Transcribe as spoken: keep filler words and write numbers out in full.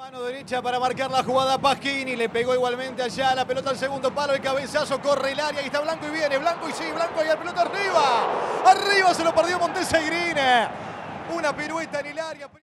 Mano derecha para marcar la jugada Pasquini, le pegó igualmente allá la pelota al segundo palo, el cabezazo, corre el área, y está Blanco y viene, Blanco y sí, Blanco y la pelota arriba, arriba se lo perdió Montesegrini, una pirueta en el área.